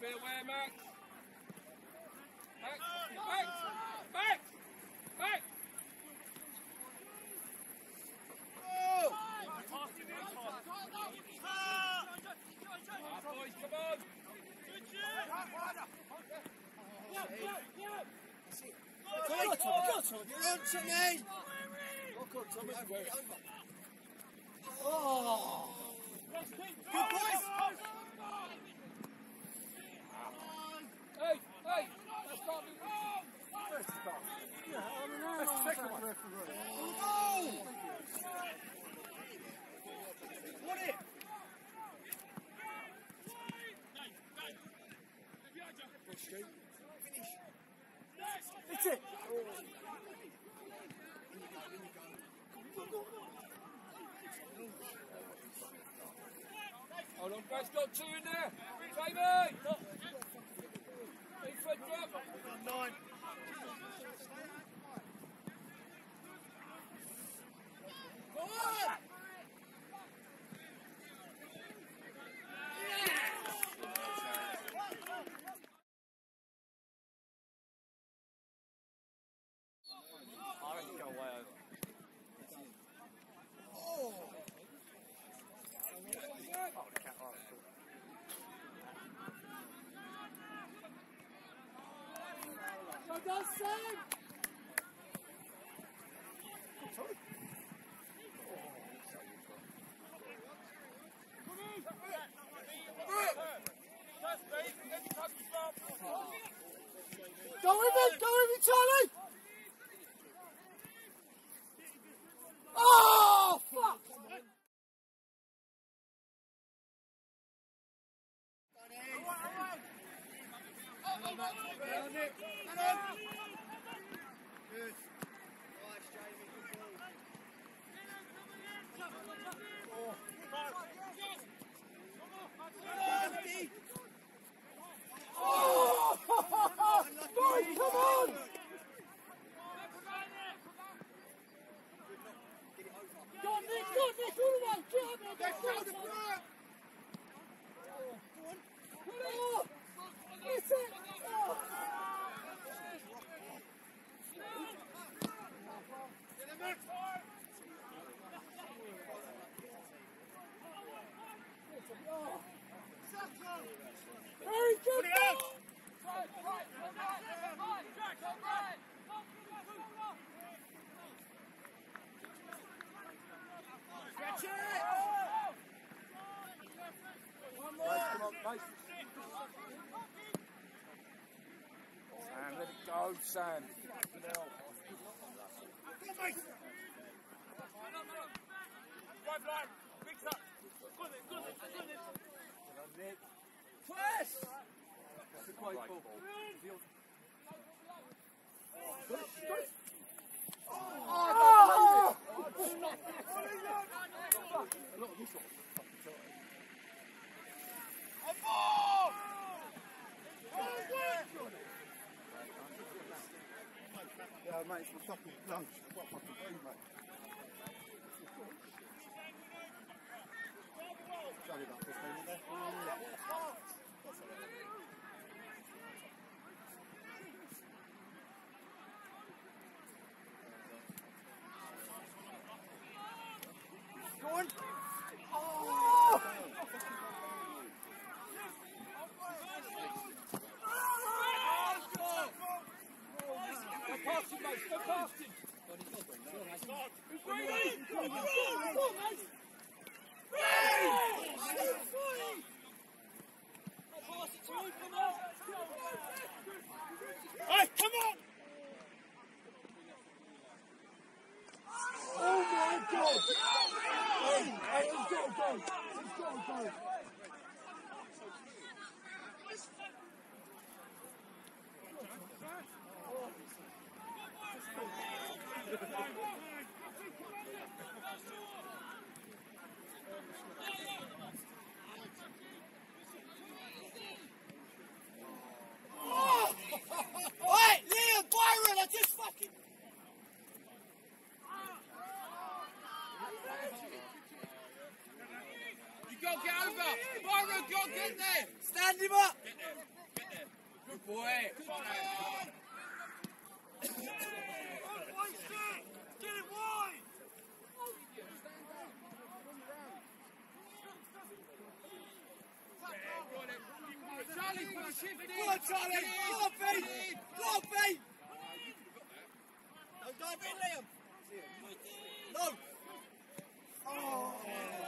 Be aware, Max. Back, back, back, back. Boys, come on. Oh! Good boys! Hey, hey! Let's start with That's the second one. What it? Finish. That's it. hold on, guys, got two in there. Jamie! Big foot drop. 9. Go on! I reckon go way over. Oh! Oh, the cat right. Go down, Sam! Sorry. Go with him, Charlie! Oh, fuck! Good. Nice, Jamie. Oh! Boy, come on! Go on, Nick, all the way! Get up there, get shoulder front! Go on. Oh! Hit it! Oh! Very good! Stretch it! One more! Come on, mate. Sam, let it go, Sam. Nick. Press! That's a great ball. Oh! Yeah, mate, it's my fucking lunch. What fucking food, mate? Sorry about 15 minutes there. Go on! Oh! Go past him, mate. Go past him. Good boy. Good job. Get it wide! Charlie, put a shift in. Go on, Charlie! Go on, Pete! Go on, Pete! No, dive in, Liam! No! Oh!